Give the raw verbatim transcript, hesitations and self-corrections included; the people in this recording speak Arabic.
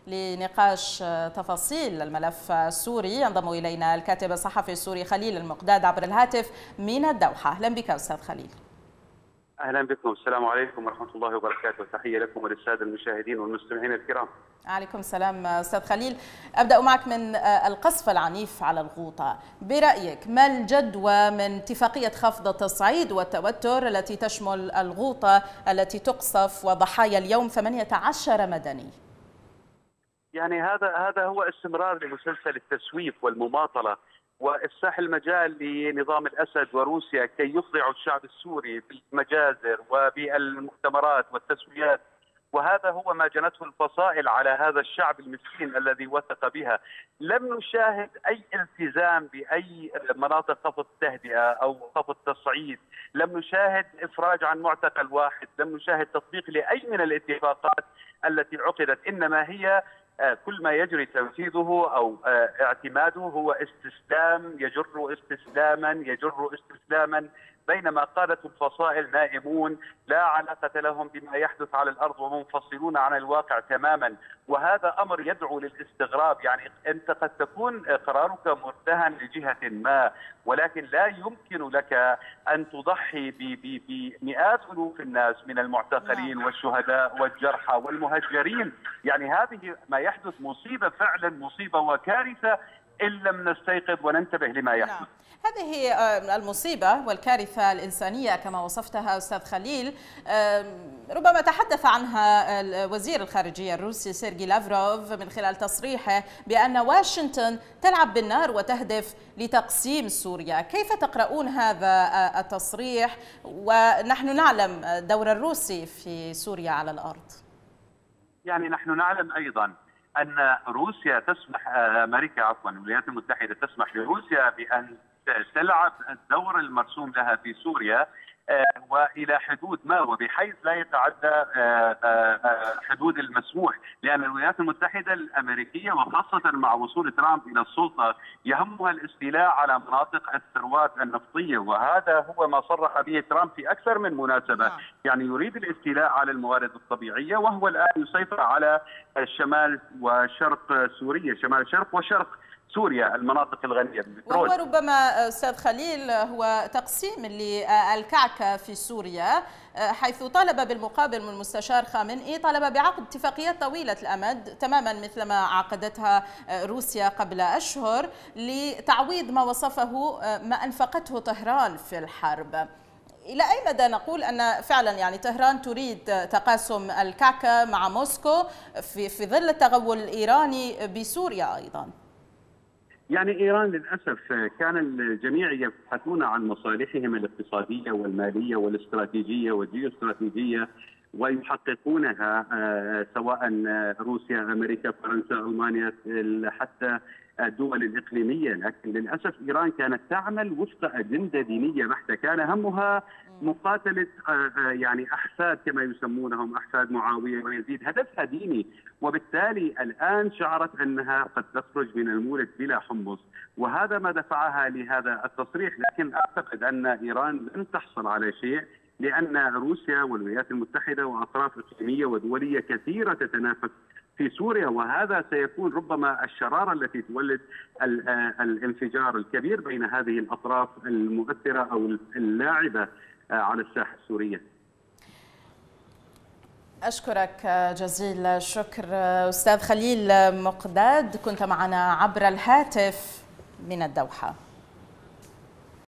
لنقاش تفاصيل الملف السوري ينضم إلينا الكاتب الصحفي السوري خليل المقداد عبر الهاتف من الدوحة. أهلا بك أستاذ خليل. أهلا بكم، السلام عليكم ورحمة الله وبركاته، تحية لكم وللسادة المشاهدين والمستمعين الكرام. عليكم السلام أستاذ خليل، أبدأ معك من القصف العنيف على الغوطة. برأيك ما الجدوى من اتفاقية خفض التصعيد والتوتر التي تشمل الغوطة التي تقصف وضحايا اليوم ثمانية عشر مدني؟ يعني هذا هذا هو استمرار لمسلسل التسويف والمماطلة وإفساح المجال لنظام الأسد وروسيا كي يخضعوا الشعب السوري بالمجازر وبالمؤتمرات والتسويات، وهذا هو ما جنته الفصائل على هذا الشعب المسكين الذي وثق بها. لم نشاهد أي التزام بأي مناطق خفض التهدئة أو خفض تصعيد، لم نشاهد إفراج عن معتقل واحد، لم نشاهد تطبيق لأي من الاتفاقات التي عقدت، إنما هي كل ما يجري تنفيذه أو اعتماده هو استسلام يجر استسلاما يجر استسلاما، بينما قادة الفصائل نائمون لا علاقة لهم بما يحدث على الأرض ومنفصلون عن الواقع تماما، وهذا أمر يدعو للاستغراب. يعني أنت قد تكون قرارك مرتهن لجهة ما، ولكن لا يمكن لك أن تضحي بمئات ألوف الناس من المعتقلين والشهداء والجرحى والمهجرين. يعني هذه ما يحدث مصيبة، فعلا مصيبة وكارثة إن لم نستيقظ وننتبه لما يحدث. نعم. هذه المصيبة والكارثة الإنسانية كما وصفتها أستاذ خليل ربما تحدث عنها وزير الخارجية الروسي سيرجي لافروف من خلال تصريحه بأن واشنطن تلعب بالنار وتهدف لتقسيم سوريا. كيف تقرؤون هذا التصريح ونحن نعلم دور الروسي في سوريا على الأرض؟ يعني نحن نعلم أيضا أن روسيا تسمح أمريكا عفوا الولايات المتحدة تسمح لروسيا بأن تلعب الدور المرسوم لها في سوريا والى حدود ما وبحيث لا يتعدى حدود المسموح، لان الولايات المتحده الامريكيه وخاصه مع وصول ترامب الى السلطه يهمها الاستيلاء على مناطق الثروات النفطيه، وهذا هو ما صرح به ترامب في اكثر من مناسبه. يعني يريد الاستيلاء على الموارد الطبيعيه، وهو الان يسيطر على الشمال وشرق سوريا، شمال شرق وشرق سوريا، المناطق الغنية بالبترول. وهو ربما أستاذ خليل هو تقسيم للكعكة في سوريا، حيث طلب بالمقابل من المستشار خامنئي طلب بعقد اتفاقيات طويلة الأمد تماما مثل ما عقدتها روسيا قبل أشهر لتعويض ما وصفه ما أنفقته طهران في الحرب. إلى أي مدى نقول أن فعلا يعني طهران تريد تقاسم الكعكة مع موسكو في في ظل التغول الإيراني بسوريا أيضا؟ يعني إيران للأسف كان الجميع يبحثون عن مصالحهم الاقتصادية والمالية والاستراتيجية والجيوستراتيجية ويحققونها، سواء روسيا، أمريكا، فرنسا، ألمانيا، حتى الدول الإقليمية. لكن للأسف إيران كانت تعمل وفق أجندة دينية بحتة، كان همها مقاتلة يعني أحفاد كما يسمونهم، أحفاد معاوية ويزيد، هدفها ديني، وبالتالي الآن شعرت أنها قد تخرج من المولد بلا حمص، وهذا ما دفعها لهذا التصريح. لكن أعتقد أن إيران لن تحصل على شيء، لأن روسيا والولايات المتحدة وأطراف إقليمية ودولية كثيرة تتنافس في سوريا، وهذا سيكون ربما الشرارة التي تولد الانفجار الكبير بين هذه الأطراف المؤثرة أو اللاعبة على الساحة السورية. أشكرك جزيل الشكر أستاذ خليل مقداد، كنت معنا عبر الهاتف من الدوحة.